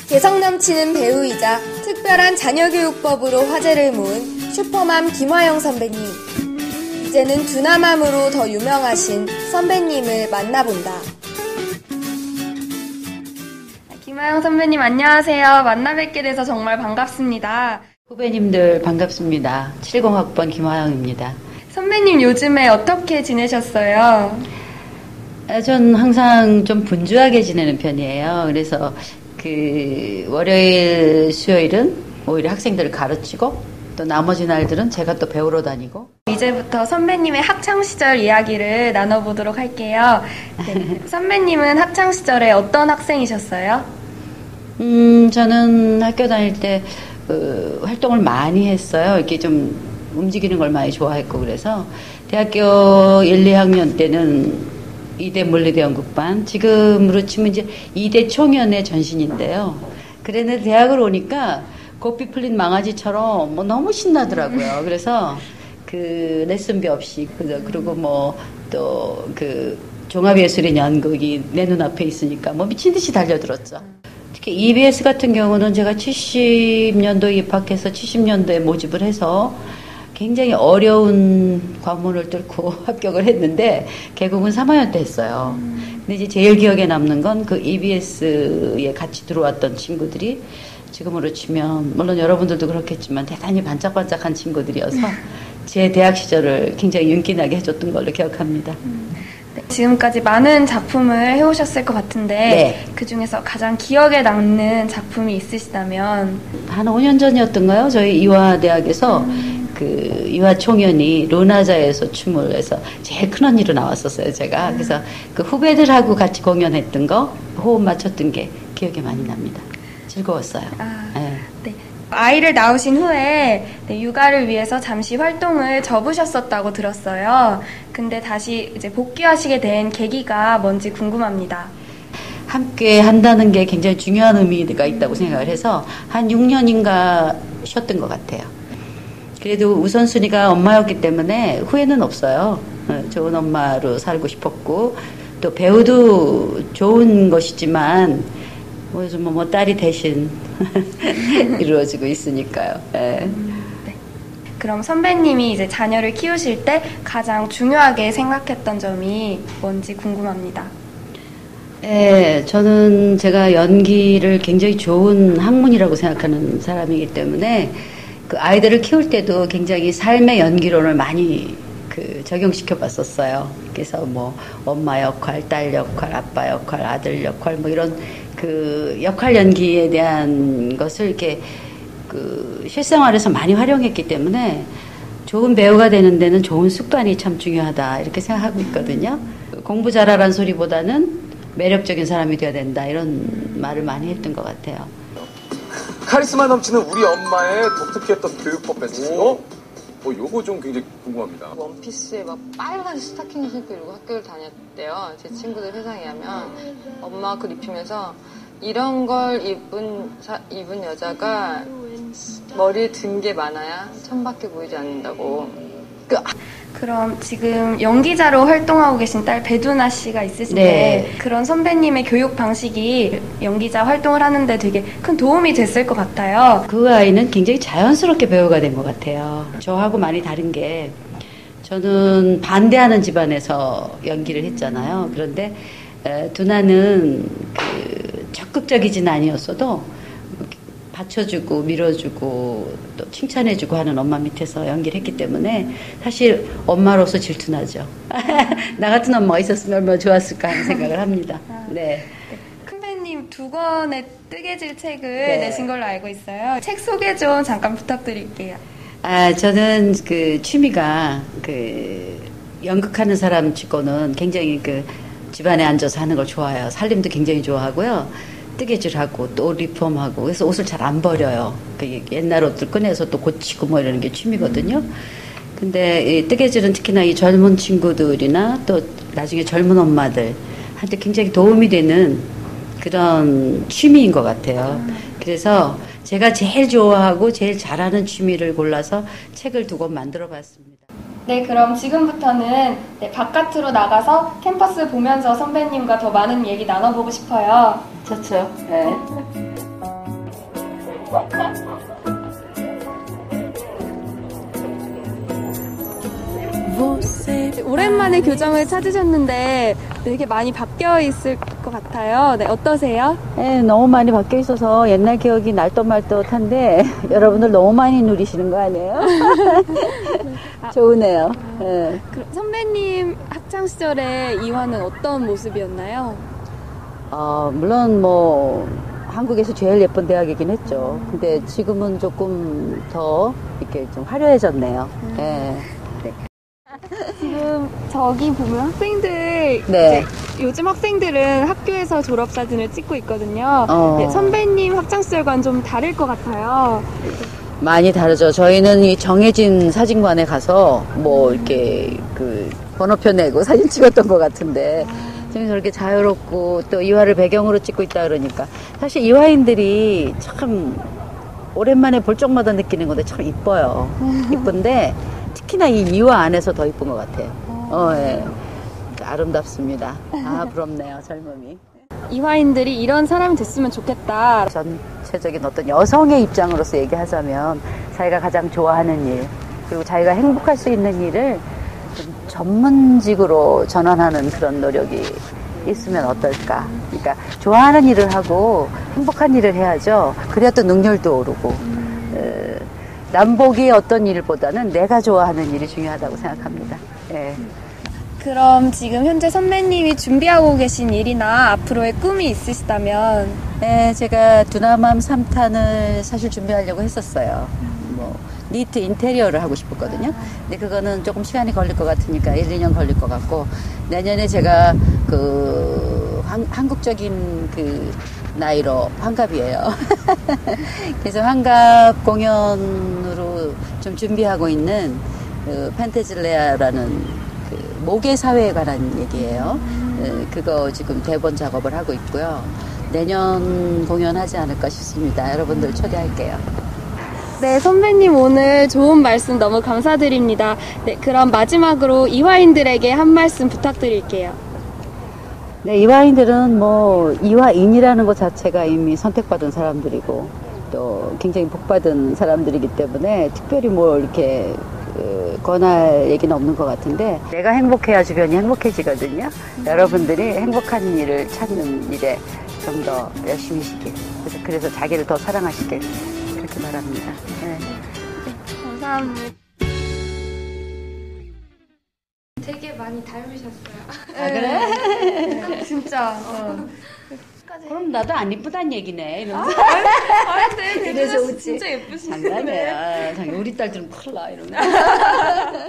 개성 넘치는 배우이자 특별한 자녀교육법으로 화제를 모은 슈퍼맘 김화영 선배님. 이제는 두나맘으로 더 유명하신 선배님을 만나본다. 김화영 선배님 안녕하세요. 만나 뵙게 돼서 정말 반갑습니다. 후배님들 반갑습니다. 70학번 김화영입니다. 선배님 요즘에 어떻게 지내셨어요? 전 항상 좀 분주하게 지내는 편이에요. 그래서 월요일, 수요일은 오히려 학생들을 가르치고 또 나머지 날들은 제가 또 배우러 다니고. 이제부터 선배님의 학창시절 이야기를 나눠보도록 할게요. 네. 선배님은 학창시절에 어떤 학생이셨어요? 저는 학교 다닐 때 활동을 많이 했어요. 이렇게 좀 움직이는 걸 많이 좋아했고 그래서 대학교 1, 2학년 때는 2대 물리대 연극반, 지금으로 치면 이제 2대 총연의 전신인데요. 그랬는데 대학을 오니까 고삐 풀린 망아지처럼 너무 신나더라고요. 그래서 레슨비 없이, 그리고 종합예술인 연극이 내 눈앞에 있으니까 미친 듯이 달려들었죠. 특히 EBS 같은 경우는 제가 70년도에 입학해서 70년도에 모집을 해서 굉장히 어려운 관문을 뚫고 합격을 했는데 결국은 3학년 때 했어요. 근데 이제 제일 기억에 남는 건 EBS에 같이 들어왔던 친구들이 지금으로 치면 물론 여러분들도 그렇겠지만 대단히 반짝반짝한 친구들이어서 제 대학 시절을 굉장히 윤기나게 해줬던 걸로 기억합니다. 네, 지금까지 많은 작품을 해오셨을 것 같은데 네. 그중에서 가장 기억에 남는 작품이 있으시다면? 한 5년 전이었던가요? 저희 이화대학에서 이화 총연이 루나자에서 춤을 해서 제일 큰 언니로 나왔었어요, 제가. 그래서 후배들하고 같이 공연했던 거, 호흡 맞췄던 게 기억에 많이 납니다. 즐거웠어요. 네. 네. 아이를 낳으신 후에 육아를 위해서 잠시 활동을 접으셨었다고 들었어요. 근데 다시 이제 복귀하시게 된 계기가 뭔지 궁금합니다. 함께 한다는 게 굉장히 중요한 의미가 있다고 생각을 해서 한 6년인가 쉬었던 것 같아요. 그래도 우선순위가 엄마였기 때문에 후회는 없어요. 좋은 엄마로 살고 싶었고 또 배우도 좋은 것이지만 딸이 대신 이루어지고 있으니까요. 네. 네. 그럼 선배님이 이제 자녀를 키우실 때 가장 중요하게 생각했던 점이 뭔지 궁금합니다. 네, 제가 연기를 굉장히 좋은 학문이라고 생각하는 사람이기 때문에 아이들을 키울 때도 굉장히 삶의 연기론을 많이 적용시켜 봤었어요. 그래서 엄마 역할, 딸 역할, 아빠 역할, 아들 역할 이런 역할 연기에 대한 것을 이렇게 실생활에서 많이 활용했기 때문에 좋은 배우가 되는 데는 좋은 습관이 참 중요하다 이렇게 생각하고 있거든요. 공부 잘하라는 소리보다는 매력적인 사람이 되어야 된다 이런 말을 많이 했던 것 같아요. 카리스마 넘치는 우리 엄마의 독특했던 교육법 베스트요? 요거 좀 굉장히 궁금합니다. 원피스에 빨간 스타킹을 신고 이러고 학교를 다녔대요. 제 친구들 회상에 하면 엄마가 그걸 입히면서 이런 걸 입은 여자가 머리에 든 게 많아야 천밖에 보이지 않는다고. 그럼 지금 연기자로 활동하고 계신 딸 배두나 씨가 있으신데 네. 그런 선배님의 교육 방식이 연기자 활동을 하는데 되게 큰 도움이 됐을 것 같아요. 그 아이는 굉장히 자연스럽게 배우가 된 것 같아요. 저하고 많이 다른 게 저는 반대하는 집안에서 연기를 했잖아요. 그런데 두나는 적극적이진 아니었어도 받쳐주고 밀어주고 또 칭찬해주고 하는 엄마 밑에서 연기를 했기 때문에 사실 엄마로서 질투나죠. 나 같은 엄마가 있었으면 얼마나 좋았을까 하는 생각을 합니다. 네. 선배님 2권의 뜨개질 책을 네. 내신 걸로 알고 있어요. 책 소개 좀 잠깐 부탁드릴게요. 저는 취미가 연극하는 사람 치고는 굉장히 집안에 앉아서 하는 걸 좋아해요. 살림도 굉장히 좋아하고요. 뜨개질하고 또 리폼하고 그래서 옷을 잘 안 버려요. 옛날 옷들 꺼내서 또 고치고 이러는 게 취미거든요. 근데 이 뜨개질은 특히나 이 젊은 친구들이나 또 나중에 젊은 엄마들한테 굉장히 도움이 되는 그런 취미인 것 같아요. 그래서 제가 제일 좋아하고 제일 잘하는 취미를 골라서 책을 2권 만들어 봤습니다. 네, 그럼 지금부터는 바깥으로 나가서 캠퍼스 보면서 선배님과 더 많은 얘기 나눠보고 싶어요. 좋죠. 네. 오랜만에 교정을 찾으셨는데 되게 많이 바뀌어 있을 것 같아요. 네, 어떠세요? 네, 너무 많이 바뀌어 있어서 옛날 기억이 날것말것한데 여러분들 너무 많이 누리시는 거 아니에요? 좋으네요. 네. 그럼 선배님 학창 시절에 이화는 어떤 모습이었나요? 물론 뭐 한국에서 제일 예쁜 대학이긴 했죠. 근데 지금은 조금 더 이렇게 좀 화려해졌네요. 네. 지금 저기 보면 학생들, 네. 이제 요즘 학생들은 학교에서 졸업사진을 찍고 있거든요. 네, 선배님 학창시절과는 좀 다를 것 같아요. 많이 다르죠. 저희는 이 정해진 사진관에 가서 뭐 이렇게 그 번호표 내고 사진 찍었던 것 같은데 지금 저렇게 자유롭고 또 이화를 배경으로 찍고 있다 그러니까 사실 이화인들이 참 오랜만에 볼 적마다 느끼는 건데 참 이뻐요. 이쁜데 특히나 이 이화 안에서 더 이쁜 것 같아요. 예. 아름답습니다. 부럽네요, 젊음이. 이화인들이 이런 사람이 됐으면 좋겠다. 전체적인 어떤 여성의 입장으로서 얘기하자면 자기가 가장 좋아하는 일 그리고 자기가 행복할 수 있는 일을 좀 전문직으로 전환하는 그런 노력이 있으면 어떨까. 그러니까 좋아하는 일을 하고 행복한 일을 해야죠. 그래야 또 능률도 오르고 남보기의 어떤 일보다는 내가 좋아하는 일이 중요하다고 생각합니다. 예. 그럼 지금 현재 선배님이 준비하고 계신 일이나 앞으로의 꿈이 있으시다면? 네, 제가 두나맘 3탄을 사실 준비하려고 했었어요. 뭐 니트 인테리어를 하고 싶었거든요. 근데 그거는 조금 시간이 걸릴 것 같으니까 1, 2년 걸릴 것 같고 내년에 제가 그 한국적인 그 나이로 환갑이에요. 그래서 환갑 공연으로 좀 준비하고 있는 그 펜테질레아라는 그 모계 사회에 관한 얘기예요. 그거 지금 대본 작업을 하고 있고요. 내년 공연하지 않을까 싶습니다. 여러분들 초대할게요. 네, 선배님 오늘 좋은 말씀 너무 감사드립니다. 네, 그럼 마지막으로 이화인들에게 한 말씀 부탁드릴게요. 네, 이화인들은 뭐 이화인이라는 것 자체가 이미 선택받은 사람들이고 또 굉장히 복받은 사람들이기 때문에 특별히 뭐 이렇게 권할 얘기는 없는 것 같은데 내가 행복해야 주변이 행복해지거든요. 여러분들이 행복한 일을 찾는 일에 좀 더 열심히 하시길 그래서 자기를 더 사랑하시길 그렇게 바랍니다. 네. 감사합니다. 되게 많이 닮으셨어요. 그래? 진짜. 그럼 나도 안 이쁘단 얘기네. 이러면서. 근데 이래서 웃지. 진짜 예쁘시네. 장난이야. 우리 딸들은 큰일 나. 이러면.